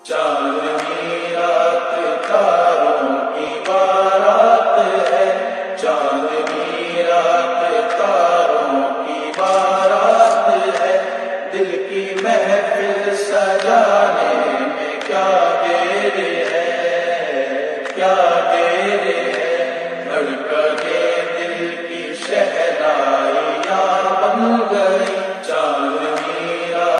चांदनी रात तारों की बारात है, चांदनी रात तारों की बारात है। दिल की महफिल सजाने में क्या देर है, क्या देर है। धड़कने दिल की शहनाइयां बन गई। चांदनी रात